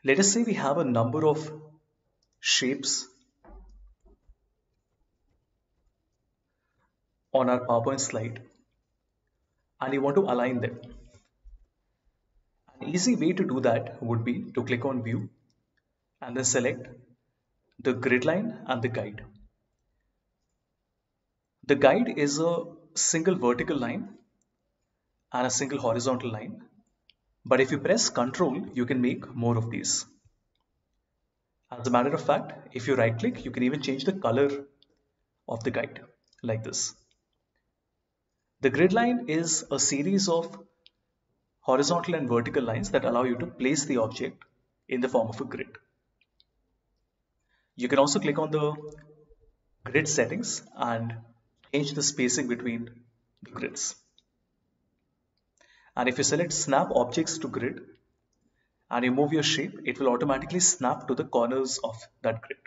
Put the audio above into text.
Let us say we have a number of shapes on our PowerPoint slide and you want to align them. An easy way to do that would be to click on View and then select the grid line and the guide. The guide is a single vertical line and a single horizontal line, but if you press Ctrl, you can make more of these. As a matter of fact, if you right click, you can even change the color of the guide like this. The grid line is a series of horizontal and vertical lines that allow you to place the object in the form of a grid. You can also click on the grid settings and change the spacing between the grids. And if you select snap objects to grid and you move your shape, it will automatically snap to the corners of that grid.